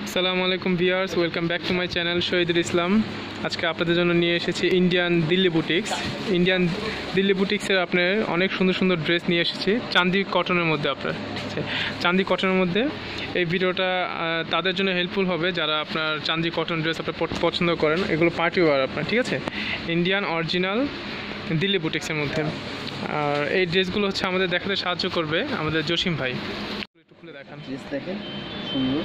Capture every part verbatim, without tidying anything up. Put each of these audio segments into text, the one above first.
আসসালামু আলাইকুম viewers, welcome back to my channel Shahidul Islam. আজকে আপনাদের জন্য নিয়ে এসেছি Indian Delhi boutiques. Indian Delhi বুটিক্সের আপনার অনেক সুন্দর সুন্দর ড্রেস নিয়ে এসেছি চান্দি কটনের মধ্যে। আপনার ঠিক আছে, চান্দি কটনের মধ্যে এই ভিডিওটা তাদের জন্য হেল্পফুল হবে যারা আপনার চান্দি কটন ড্রেস আপনার পছন্দ করেন। এগুলো পার্টি ওয়ার আপনার, ঠিক আছে, ইন্ডিয়ান অরিজিনাল দিল্লি বুটিক্সের মধ্যে। আর এই ড্রেসগুলো হচ্ছে আমাদের দেখাতে সাহায্য করবে আমাদের জসিম ভাই। একটু খুলে দেখান, দেখেন সুন্দর।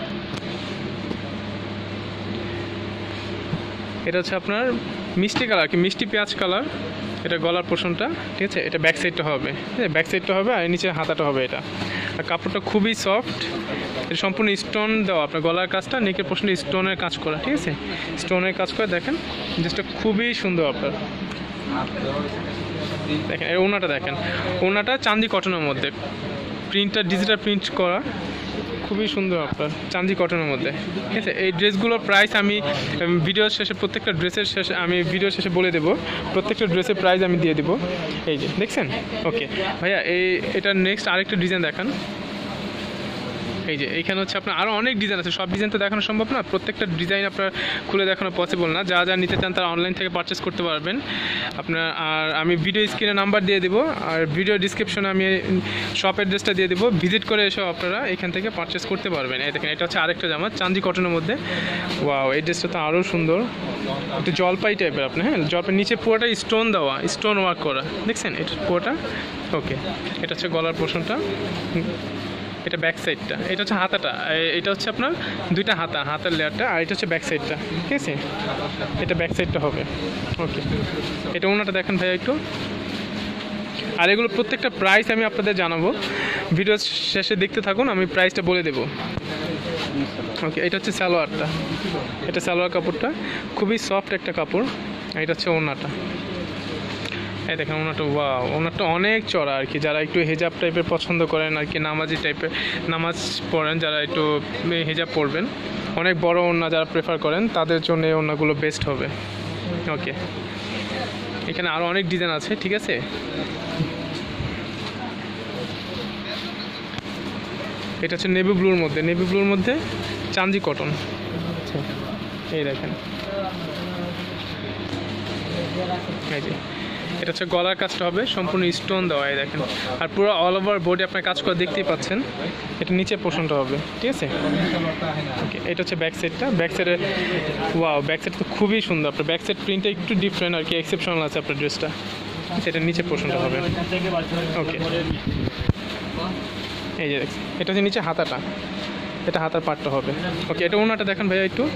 এটা হচ্ছে আপনার মিষ্টি কালার, কি মিষ্টি পেঁয়াজ কালার। এটা গলার পোর্শনটা, ঠিক আছে, এটা ব্যাক সাইডটা হবে, ব্যাক সাইডটা হবে আর নিচে হাতাটা হবে। এটা আর কাপড়টা খুবই সফট, এটা সম্পূর্ণ স্টোন দেওয়া। আপনার গলার কাজটা নেকের পোর্শনটা স্টোনের কাজ করা, ঠিক আছে, স্টোনের কাজ করে। দেখেন জিনিসটা খুবই সুন্দর। আপনার দেখেন এই ওড়নাটা, দেখেন ওড়নাটা চান্দি কটনের মধ্যে, প্রিন্টটা ডিজিটাল প্রিন্ট করা, খুবই সুন্দর আপনার চান্দি কটনের মধ্যে, ঠিক আছে। এই ড্রেসগুলোর প্রাইস আমি ভিডিওর শেষে, প্রত্যেকটা ড্রেসের শেষে আমি ভিডিওর শেষে বলে দেবো। প্রত্যেকটা ড্রেসের প্রাইস আমি দিয়ে দেবো। এই যে দেখছেন, ওকে ভাইয়া। এই এটা নেক্সট আরেকটা ডিজাইন দেখান। এই যে এইখানে হচ্ছে আপনার আরও অনেক ডিজাইন আছে, সব ডিজাইন তো দেখানো সম্ভব না, প্রত্যেকটা ডিজাইন আপনার খুলে দেখানো পসিবল না। যা যা নিতে চান তারা অনলাইন থেকে পারচেস করতে পারবেন আপনার। আর আমি ভিডিও স্ক্রিনে নাম্বার দিয়ে দেবো, আর ভিডিও ডিসক্রিপশনে আমি শপ অ্যাড্রেসটা দিয়ে দেবো। ভিজিট করে এসেও আপনারা এখান থেকে পারচেস করতে পারবেন। এই দেখেন এটা হচ্ছে আরেকটা জামা চান্দি কটনের মধ্যে। ওয়াও, এই ড্রেসটা তো আরও সুন্দর, একটু জলপাই টাইপের আপনার। হ্যাঁ, জলপাই নিচে পুরোটা স্টোন দেওয়া, স্টোন ওয়ার্ক করা, দেখছেন এটা পুরোটা। ওকে, এটা হচ্ছে গলার পোর্শনটা, এটা ব্যাক সাইডটা, এটা হচ্ছে হাতাটা, এটা হচ্ছে আপনার দুইটা হাতা, হাতার লেয়ারটা, আর এটা হচ্ছে ব্যাক সাইডটা, ঠিক আছে, এটা ব্যাক সাইডটা হবে। ওকে, এটা ওনাটা দেখেন ভাইয়া একটু। আর এগুলো প্রত্যেকটা প্রাইস আমি আপনাদের জানাবো, ভিডিও শেষে দেখতে থাকুন, আমি প্রাইসটা বলে দেবো। ওকে, এটা হচ্ছে সালোয়ারটা, এটা সালোয়ার কাপড়টা খুবই সফট একটা কাপড়। এটা হচ্ছে ওনাটা, এই দেখেন ওনাটা। ওয়াও, ওনারটা অনেক চড়া আর কি। যারা একটু হেজাব টাইপের পছন্দ করেন আর কি, নামাজি টাইপের, নামাজ পড়েন যারা, একটু হেজাব পরবেন, অনেক বড় ওড়না যারা প্রেফার করেন তাদের জন্য এই ওড়নাগুলো বেস্ট হবে। ওকে, এখানে আরও অনেক ডিজাইন আছে, ঠিক আছে। এটা হচ্ছে নেভি ব্লুর মধ্যে, নেভি ব্লুর মধ্যে চান্দি কটন। এই দেখেন, এই যে এটা হচ্ছে গলার কাজটা হবে সম্পূর্ণ স্টোন দেওয়া, এই দেখেন। আর পুরো অল ওভার বডি আপনার কাজ করে দেখতেই পাচ্ছেন। এটা নিচে পোর্শনটা হবে, ঠিক আছে। ওকে, এটা হচ্ছে ব্যাক সাইডটা, ব্যাক সাইডে ওয়াও, ব্যাক সাইড তো খুবই সুন্দর। আপনার ব্যাক সাইড প্রিন্টটা একটু ডিফারেন্ট আর কি, এক্সেপশনাল আছে আপনার ড্রেসটা। এটা নিচে পোর্শনটা হবে। ওকে, এই যে এটা হচ্ছে নিচে হাতাটা, এটা হাতার পার্টটা হবে। ওকে, এটা ওনাটা দেখেন ভাইয়া একটু।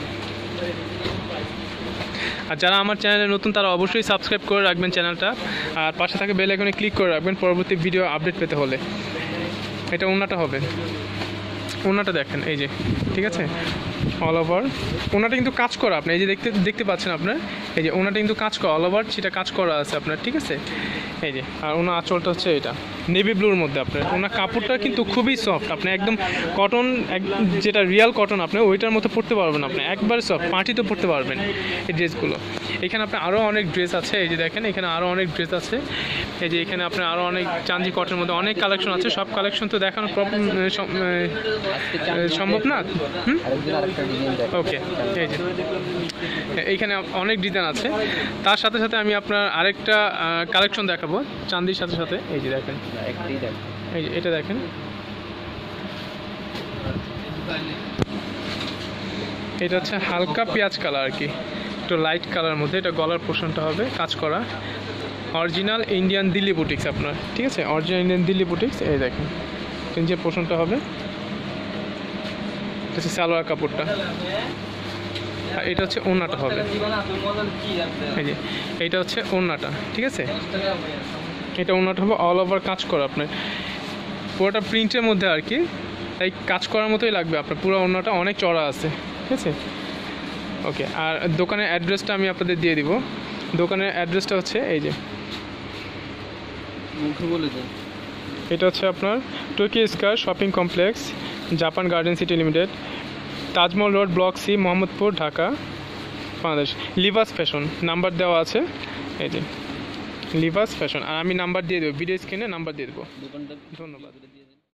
আর যারা আমার চ্যানেলে নতুন তারা অবশ্যই সাবস্ক্রাইব করে রাখবেন চ্যানেলটা, আর পাশে থাকে বেল আইকনে ক্লিক করে রাখবেন পরবর্তী ভিডিও আপডেট পেতে হলে। এটা ওনাটা হবে, ওনাটা দেখেন, এই যে, ঠিক আছে, অল ওভার ওনাটা কিন্তু কাজ করা আপনার, এই যে দেখতে দেখতে পাচ্ছেন আপনার, এই যে ওনাটা কিন্তু কাজ করা, অল ওভার সেটা কাজ করা আছে আপনার, ঠিক আছে। এই যে, আর ওনার আঁচলটা হচ্ছে এটা নেভি ব্লুর মধ্যে আপনার। ওনার কাপড়টা কিন্তু খুবই সফট, আপনি একদম কটন, যেটা রিয়াল কটন, আপনি ওইটার মতো পরতে পারবেন, আপনি একবারে সফট, পার্টিতে পরতে পারবেন এই ড্রেসগুলো। এখানে আপনার আরও অনেক ড্রেস আছে, এই যে দেখেন এখানে আরও অনেক ড্রেস আছে। এই যে এখানে আপনার আরও অনেক চান্দি কটনের মধ্যে অনেক কালেকশন আছে, সব কালেকশন তো দেখানো সম্ভব না। হুম, ওকে, এই যে এইখানে অনেক ডিজাইন আছে। তার সাথে সাথে আমি আপনার আরেকটা কালেকশন দেখাবো চান্দির সাথে সাথে। এই যে দেখেন, এই যে এটা দেখেন, এটা হচ্ছে হালকা পেঁয়াজ কালার আর কি, একটু লাইট কালার মধ্যে। এটা গলার পোর্শনটা হবে কাজ করা, অরিজিনাল ইন্ডিয়ান দিল্লি বুটিক্স আপনার, ঠিক আছে, অরিজিনাল ইন্ডিয়ান দিল্লি বুটিক্স। এই দেখেন যে পোর্শনটা হবে, এটা হচ্ছে সালোয়ার কাপড়টা, আর এটা হচ্ছে ওড়নাটা হবে। এই যে এইটা হচ্ছে ওড়নাটা, ঠিক আছে, এটা ওড়নাটা হবে অল ওভার কাজ করা আপনার, পুরোটা প্রিন্টের মধ্যে আর কি, তাই কাজ করার মতোই লাগবে আপনার। পুরো ওড়নাটা অনেক চড়া আছে, ঠিক আছে। ওকে, আর দোকানের অ্যাড্রেসটা আমি আপনাদের দিয়ে দিব। দোকানের অ্যাড্রেসটা হচ্ছে এই যে, এটা হচ্ছে আপনার Tokyo Square shopping complex, Japan Garden City Limited, Taj Mahal road, block C, Mohammadpur, Dhaka, Bangladesh. লিভাস ফ্যাশন নাম্বার দেওয়া আছে, এই যে লিভাস ফ্যাশন, আর আমি নাম্বার দিয়ে দেবো, ভিডিও স্ক্রিনে নাম্বার দিয়ে দেবো। ধন্যবাদ।